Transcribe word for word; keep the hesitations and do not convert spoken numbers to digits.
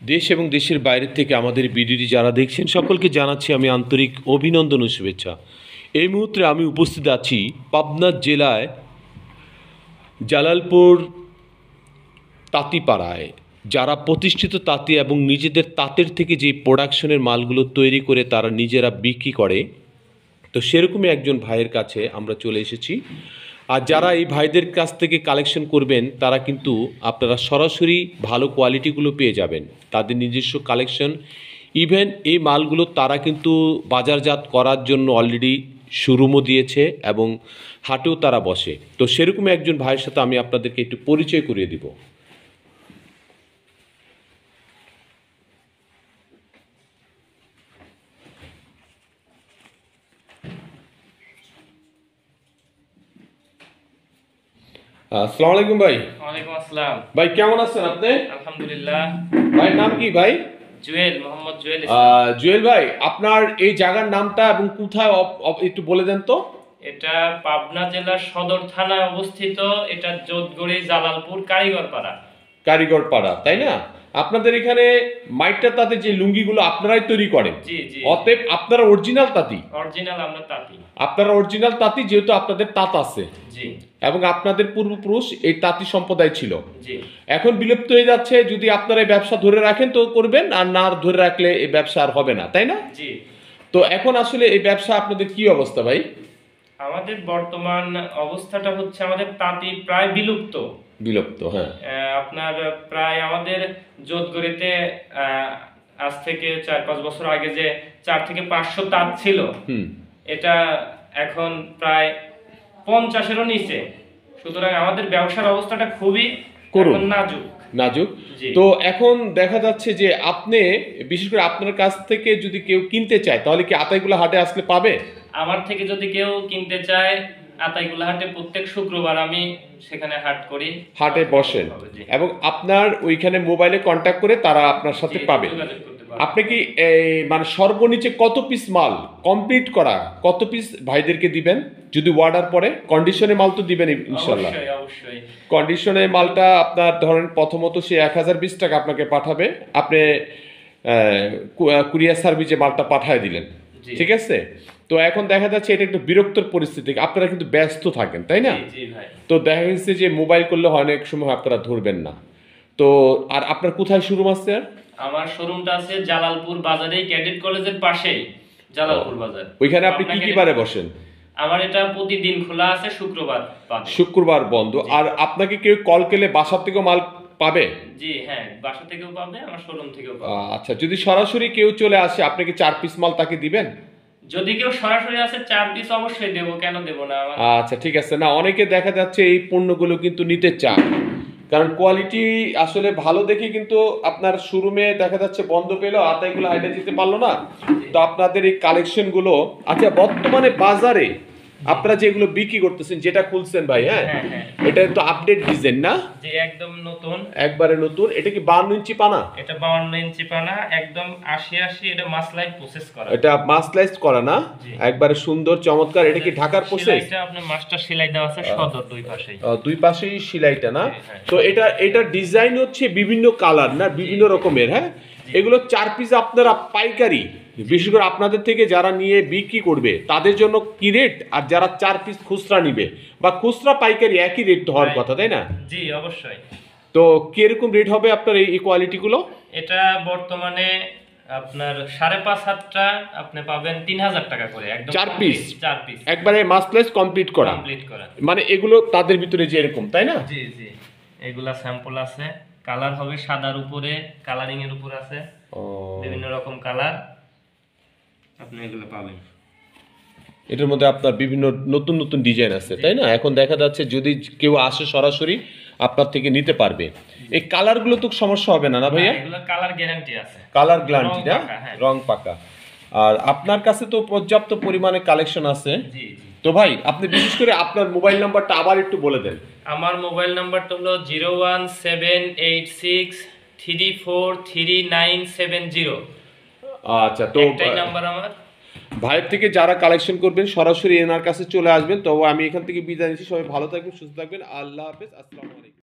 দেশ এবং দেশের বাইরে থেকে আমাদের ভিডিওটি যারা দেখছেন সকলকে জানাচ্ছি আমি আন্তরিক অভিনন্দন ও শুভেচ্ছা। এই মুহূর্তে আমি উপস্থিত আছি পাবনা জেলায় জালালপুর তাঁতিপাড়ায়, যারা প্রতিষ্ঠিত তাঁতি এবং নিজেদের তাঁতের থেকে যে প্রোডাকশনের মালগুলো তৈরি করে তারা নিজেরা বিক্রি করে, তো সেরকমই একজন ভাইয়ের কাছে আমরা চলে এসেছি। আর যারা এই ভাইদের কাছ থেকে কালেকশন করবেন তারা কিন্তু আপনারা সরাসরি ভালো কোয়ালিটিগুলো পেয়ে যাবেন, তাদের নিজস্ব কালেকশন। ইভেন এই মালগুলো তারা কিন্তু বাজারজাত করার জন্য অলরেডি শোরুমও দিয়েছে এবং হাটেও তারা বসে। তো সেরকম একজন ভাইয়ের সাথে আমি আপনাদেরকে একটু পরিচয় করিয়ে দিব। আসসালামু আলাইকুম ভাই। ওয়ালাইকুম আসসালাম ভাই, কেমন আছেন আপনি? আলহামদুলিল্লাহ। ভাইয়ের নাম কি ভাই? জুয়েল, মোহাম্মদ জুয়েল। জুয়েল ভাই, আপনার এই জায়গার নামটা এবং কোথায় একটু বলে দেন তো। এটা পাবনা জেলার সদর থানায় অবস্থিত। এটা যোধগড়ি জালালপুর কারিগরপাড়া। কারিগরপাড়া, তাই না? আপনাদের এখানে মাইটটা তাতে যে লুঙ্গিগুলো আপনারাই তৈরি করেন? জি জি। অতএব আপনারা অরিজিনাল তাঁতি? অরিজিনাল, আমরা তাঁতি। আপনারা অরিজিনাল তাঁতি, যেহেতু আপনাদের তাঁত আছে। জি। এবং আপনাদের পূর্বপুরুষ এই তাঁতি সম্প্রদায় ছিল। জি। এখন বিলুপ্ত হয়ে যাচ্ছে, যদি আপনারা এই ব্যবসা ধরে রাখেন তো করবেন, আর না ধরে রাখলে এই ব্যবসা আর হবে না, তাই না? জি। তো এখন আসলে এই ব্যবসা আপনাদের কি অবস্থা ভাই? আমাদের বর্তমান অবস্থাটা হচ্ছে আমাদের তাঁতি প্রায় বিলুপ্ত। বিলুপ্ত, হ্যাঁ। আপনার প্রায় আমাদের যোধগড়িতে আজ থেকে চার পাঁচ বছর আগে যে চার থেকে পাঁচশো তাঁত ছিল, এটা এখন প্রায় পঞ্চাশেরও নিচে। সুতরাং আমাদের ব্যবসার অবস্থাটা খুবই নাজুক নাজুক তো এখন দেখা যাচ্ছে যে আপনি, বিশেষ করে আপনার কাছ থেকে যদি কেউ কিনতে চায় তাহলে কি আতাইগুলা হাটে আসলে পাবে? আমার থেকে যদি কেউ কিনতে চায়, আতাইগুলা হাটে প্রত্যেক শুক্রবার আমি সেখানে হাট করি, হাটে বসেন, এবং আপনার ওইখানে মোবাইলে কন্ট্যাক্ট করে তারা আপনার সাথে পাবে। আপনি কি মানে সর্বনিচে কত পিস মাল কমপ্লিট করা, কত পিস ভাইদেরকে দিবেন যদি অর্ডার পড়ে? কন্ডিশনে মাল তো দিবেন ইনশাআল্লাহ? অবশ্যই অবশ্যই। কন্ডিশনে মালটা আপনার ধরেন প্রথমত সে এক হাজার বিশ টাকা আপনাকে পাঠাবে, আপনি কুরিয়ার সার্ভিসে মালটা পাঠিয়ে দিলেন, ঠিক আছে? তো এখন দেখা যাচ্ছে এটা একটু বিরক্তর পরিস্থিতি, আপনারা কিন্তু ব্যস্ত থাকেন, তাই না? তো দেখা যাচ্ছে যে মোবাইল করলে অনেক সময় আপনারা ধরবেন না। তো আর আপনার কোথায় শোরুম আছে? আর আমার শোরুমটা আছে জালালপুর বাজারে, ক্যাডেট কলেজের পাশেই জালালপুর বাজার। ওইখানে আপনি কি কি বারে বসেন? আমার এটা প্রতিদিন খোলা আছে, শুক্রবার বাদে। শুক্রবার বন্ধ। আর আপনাকে কেউ কল করলে বাসা থেকে মাল পাবে? জি হ্যাঁ, বাসা থেকেও পাবে, আমার শোরুম থেকেও পাবে। আচ্ছা, যদি সরাসরি কেউ চলে আসে আপনি কি চার পিস মাল তাকে দিবেন? যদি কেউ সরাসরি আসে চার পিস অবশ্যই দেব, কেন দেব না? আচ্ছা ঠিক আছে। না, অনেকে দেখা যাচ্ছে এই পণ্যগুলো কিন্তু নিতে চায়, কারণ কোয়ালিটি আসলে ভালো দেখে কিন্তু আপনার শোরুমে দেখা যাচ্ছে বন্ধ পেলো, আতাইগুলো হাইটে দিতে পারলো না। তো আপনাদের এই কালেকশনগুলো, আচ্ছা বর্তমানে বাজারে আপনারা যেগুলো বিক্রি করতেছেন, যেটা খুলছেন ভাই, হ্যাঁ এটা তো আপডেট ডিজাইন না? জি, একদম নতুন, একবারে নতুন। এটা কি বাউন্ন ইঞ্চি পানা? এটা বাউন্ন ইঞ্চি পানা, একদম আশি আশি। এটা মাসলাইজ প্রসেস করা, এটা মাসলাইজ করা না? একবারে সুন্দর চমৎকার। এটা কি ঢাকার প্রসেস? এটা আপনার মাস্টার সেলাই দেওয়া আছে সদর দুই পাশেই। দুই পাশেই সেলাইটা না? তো এটা এটা ডিজাইন হচ্ছে বিভিন্ন কালার না, বিভিন্ন রকমের, হ্যাঁ? এগুলো চার পিস আপনারা পাইকারি, বিশেষ করে আপনাদের থেকে যারা নিয়ে বিক্রি করবে তাদের জন্য কি রেট, আর যারা চার পিস খুচরা নিবে বা খুচরা পাইকারি একই রেট হওয়ার কথা, তাই না? জি অবশ্যই। তো কিরকম রেট হবে আপনার এই কোয়ালিটিগুলো? এটা বর্তমানে আপনার সাড়ে পাঁচ হাতটা আপনি পাবেন তিন হাজার টাকা করে, একদম চার পিস। চার পিস একবারে মাসলেস কমপ্লিট করা। কমপ্লিট করা মানে এগুলো তাদের ভিতরে যে এরকম, তাই না? জি জি। এগুলা স্যাম্পল আছে, কালার হবে সাদার উপরে, কালারিং এর উপর আছে বিভিন্ন রকম কালার, আপনি এগুলো পাবেন। এটার মধ্যে আপনার বিভিন্ন নতুন নতুন ডিজাইন আছে, তাই না? এখন দেখা যাচ্ছে যদি কেউ আসে সরাসরি আপনার থেকে নিতে পারবে। এই কালারগুলো তো সমস্যা হবে না না ভাইয়া? এগুলো কালার গ্যারান্টি আছে। কালার গ্যারান্টি না? রং পাকা। আর আপনার কাছে তো পর্যাপ্ত পরিমাণে কালেকশন আছে। জি জি। তো ভাই আপনি বিশেষ করে আপনার মোবাইল নাম্বারটা আবার একটু বলে দেন। আমার মোবাইল নাম্বারটা হলো zero one seven eight six three four three nine seven zero. আচ্ছা, তো একটাই নাম্বার আমার। ভাইয়ের থেকে যারা কালেকশন করবেন সরাসরি এনার কাছে চলে আসবেন। তো আমি এখান থেকে বিদায় নিচ্ছি। সবাই ভালো থাকবেন, সুস্থ থাকবেন। আল্লাহ হাফেজ, আসসালামু আলাইকুম।